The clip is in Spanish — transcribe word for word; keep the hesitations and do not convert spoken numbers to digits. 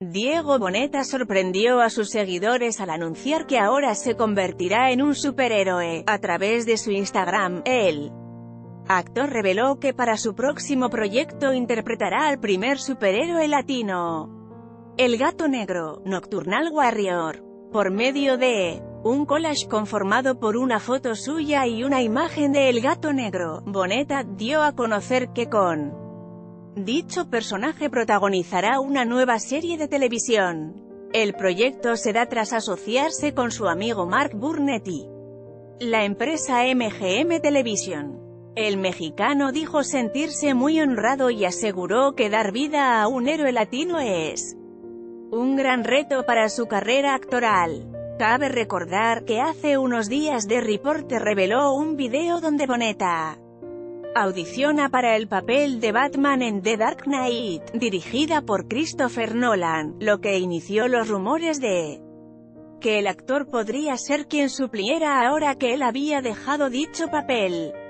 Diego Boneta sorprendió a sus seguidores al anunciar que ahora se convertirá en un superhéroe. A través de su Instagram, el actor reveló que para su próximo proyecto interpretará al primer superhéroe latino, el Gato Negro, Nocturnal Warrior. Por medio de un collage conformado por una foto suya y una imagen de El Gato Negro, Boneta dio a conocer que con dicho personaje protagonizará una nueva serie de televisión. El proyecto se da tras asociarse con su amigo Mark Burnett y la empresa M G M Television. El mexicano dijo sentirse muy honrado y aseguró que dar vida a un héroe latino es un gran reto para su carrera actoral. Cabe recordar que hace unos días The Reporter reveló un video donde Boneta audiciona para el papel de Batman en The Dark Knight, dirigida por Christopher Nolan, lo que inició los rumores de que el actor podría ser quien supliera ahora que él había dejado dicho papel.